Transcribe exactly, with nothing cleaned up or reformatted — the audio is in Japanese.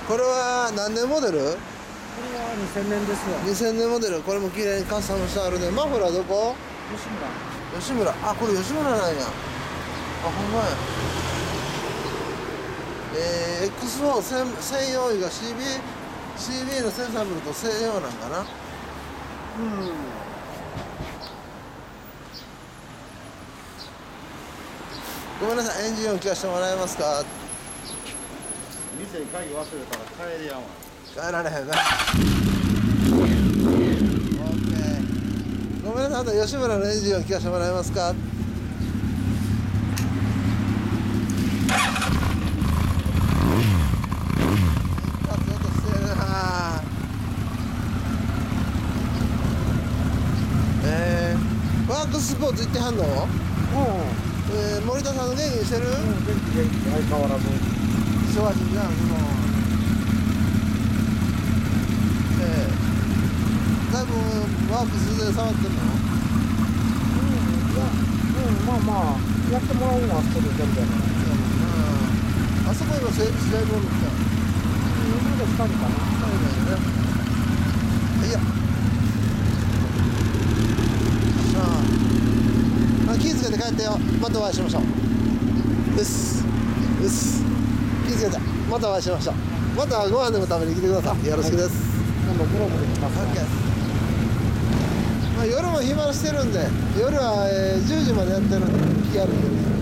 これは何年モデル？ これはにせんねんですよ。 にせんねんモデル。これも綺麗にカスタムしてあるね。マフラーどこ？ 吉村。 吉村。あ、これ吉村なんや。あ、ほんまや。えー、エックスフォー 専専用が シービー、シービー のセンサブルと専用なんかな。うん。ごめんなさい、エンジン音聞かせてもらえますか？ 店に鍵忘れたら帰りやんわ。 帰られへんな。オッケー。ごめんなさい、あと吉村のエンジン音聞かせてもらえますか？えー、ワークスポーツ行ってはんの？ うん。 えー、森田さん元気にしてる？ うん、元気元気、相変わらず。 忙しいじゃん、もう。えー、だいぶワークスで触ってんの？ うん、いや、うん、まあまあ、やってもらうのはしてる全然。 うん。あそこ今整備しないもんですか？ 今でふたりかな。 ふたりだよね。いや。さあ。あ、気ぃつけて帰ってよ。またお会いしましょう。うっす。うっす。気ぃつけて。またお会いしましょう。またご飯でも食べに来てください。よろしくです。 今度グローブで来ます。 オッケー。まあ、夜も暇してるんで、夜は、えー、じゅうじまでやってるんで、気軽に。